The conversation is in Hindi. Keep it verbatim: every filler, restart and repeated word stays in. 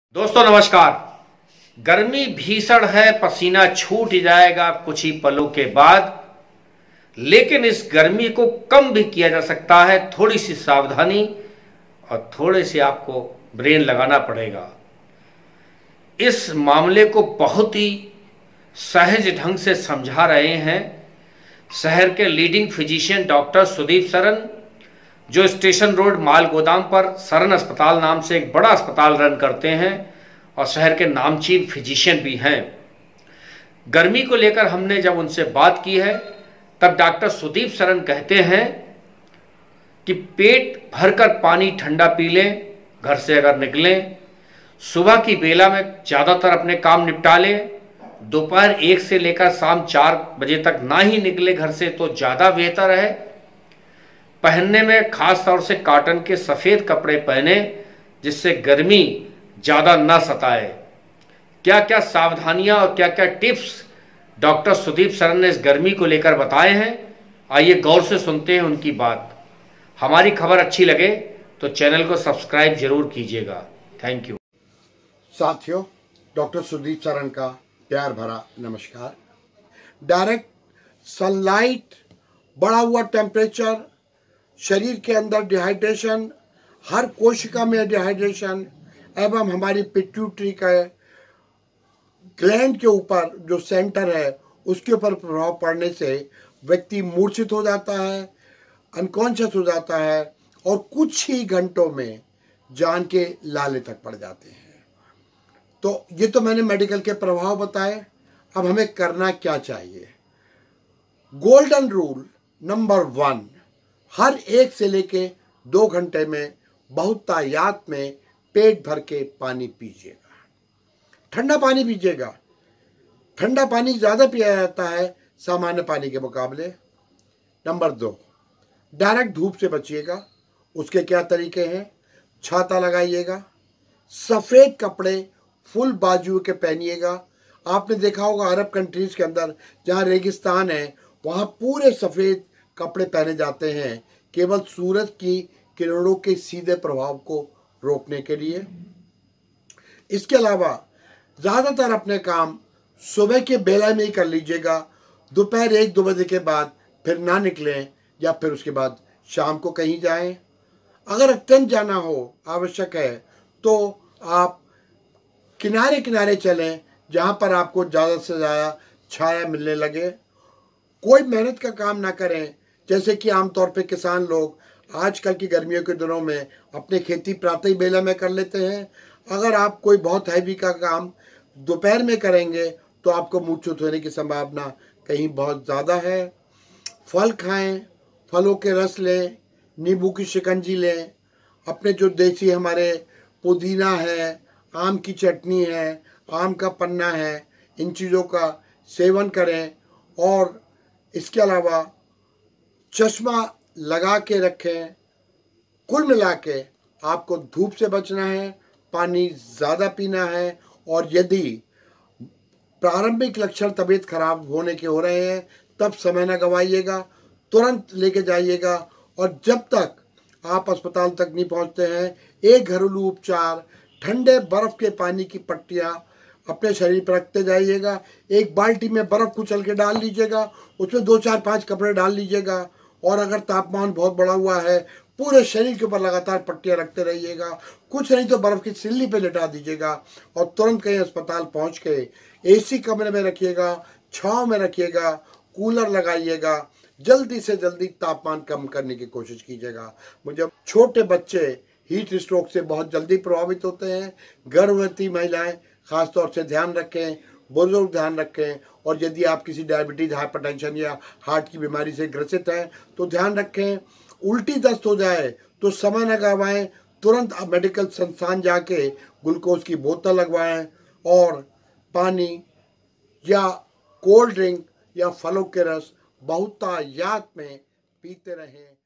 दोस्तों नमस्कार। गर्मी भीषण है, पसीना छूट जाएगा कुछ ही पलों के बाद, लेकिन इस गर्मी को कम भी किया जा सकता है। थोड़ी सी सावधानी और थोड़े से आपको ब्रेन लगाना पड़ेगा। इस मामले को बहुत ही सहज ढंग से समझा रहे हैं शहर के leading physician doctor Sudeep Saran, जो स्टेशन रोड माल गोदाम पर सरन अस्पताल नाम से एक बड़ा अस्पताल रन करते हैं और शहर के नामचीन फिजिशियन भी हैं। गर्मी को लेकर हमने जब उनसे बात की है तब डॉक्टर सुदीप सरन कहते हैं कि पेट भरकर पानी ठंडा पी लें, घर से अगर निकलें, सुबह की बेला में ज़्यादातर अपने काम निपटा लें, दोपहर एक से लेकर शाम चार बजे तक ना ही निकले घर से तो ज़्यादा बेहतर है। पहनने में खास तौर से कॉटन के सफ़ेद कपड़े पहने जिससे गर्मी ज़्यादा न सताए। क्या क्या सावधानियां और क्या क्या टिप्स डॉक्टर सुदीप सरन ने इस गर्मी को लेकर बताए हैं, आइए गौर से सुनते हैं उनकी बात। हमारी खबर अच्छी लगे तो चैनल को सब्सक्राइब जरूर कीजिएगा। Thank you. साथियों, डॉक्टर सुदीप सरन का प्यार भरा नमस्कार। डायरेक्ट सनलाइट, बढ़ा हुआ टेम्परेचर, शरीर के अंदर डिहाइड्रेशन, हर कोशिका में डिहाइड्रेशन एवं हमारी पिट्यूटरी का ग्लैंड के ऊपर जो सेंटर है उसके ऊपर प्रभाव पड़ने से व्यक्ति मूर्छित हो जाता है, अनकॉन्शियस हो जाता है और कुछ ही घंटों में जान के लाले तक पड़ जाते हैं। तो ये तो मैंने मेडिकल के प्रभाव बताए। अब हमें करना क्या चाहिए? गोल्डन रूल नंबर वन, हर एक से लेके दो घंटे में बहुतायत में पेट भर के पानी पीजिएगा। ठंडा पानी पीजिएगा। ठंडा पानी ज़्यादा पिया जाता है सामान्य पानी के मुकाबले। नंबर दो, डायरेक्ट धूप से बचिएगा। उसके क्या तरीके हैं? छाता लगाइएगा, सफ़ेद कपड़े फुल बाजू के पहनिएगा। आपने देखा होगा अरब कंट्रीज़ के अंदर जहाँ रेगिस्तान है वहाँ पूरे सफ़ेद कपड़े पहने जाते हैं केवल सूरज की किरणों के सीधे प्रभाव को रोकने के लिए। इसके अलावा ज़्यादातर अपने काम सुबह के बेला में ही कर लीजिएगा। दोपहर एक दो बजे के बाद फिर ना निकलें या फिर उसके बाद शाम को कहीं जाएं। अगर अत्यंत जाना हो, आवश्यक है, तो आप किनारे किनारे चलें जहाँ पर आपको ज़्यादा से ज़्यादा छाया मिलने लगे। कोई मेहनत का काम ना करें, जैसे कि आमतौर पे किसान लोग आजकल की गर्मियों के दिनों में अपने खेती प्रातः बेला में कर लेते हैं। अगर आप कोई बहुत हैवी का काम दोपहर में करेंगे तो आपको मूर्छित होने की संभावना कहीं बहुत ज़्यादा है। फल खाएं, फलों के रस लें, नींबू की शिकंजी लें, अपने जो देसी हमारे पुदीना है, आम की चटनी है, आम का पन्ना है, इन चीज़ों का सेवन करें। और इसके अलावा चश्मा लगा के रखें। कुल मिला के आपको धूप से बचना है, पानी ज़्यादा पीना है, और यदि प्रारंभिक लक्षण तबीयत खराब होने के हो रहे हैं तब समय न गवाइएगा, तुरंत लेके जाइएगा। और जब तक आप अस्पताल तक नहीं पहुंचते हैं, एक घरेलू उपचार ठंडे बर्फ़ के पानी की पट्टियाँ अपने शरीर पर रखते जाइएगा। एक बाल्टी में बर्फ़ कुचल के डाल लीजिएगा, उसमें दो चार पांच कपड़े डाल लीजिएगा, और अगर तापमान बहुत बढ़ा हुआ है पूरे शरीर के ऊपर लगातार पट्टियाँ रखते रहिएगा। कुछ नहीं तो बर्फ़ की सिल्ली पे लिटा दीजिएगा और तुरंत कहीं अस्पताल पहुंच के एसी कमरे में रखिएगा, छांव में रखिएगा, कूलर लगाइएगा। जल्दी से जल्दी तापमान कम करने की कोशिश कीजिएगा। मुझे छोटे बच्चे हीट स्ट्रोक से बहुत जल्दी प्रभावित होते हैं। गर्भवती महिलाएं खासतौर से ध्यान रखें, बुजुर्ग ध्यान रखें, और यदि आप किसी डायबिटीज़, हाइपरटेंशन या हार्ट की बीमारी से ग्रसित हैं तो ध्यान रखें। उल्टी दस्त हो जाए तो समय न गवाएं, तुरंत आप मेडिकल संस्थान जाके ग्लूकोज की बोतल लगवाएं और पानी या कोल्ड ड्रिंक या फलों के रस बहुतायत में पीते रहें।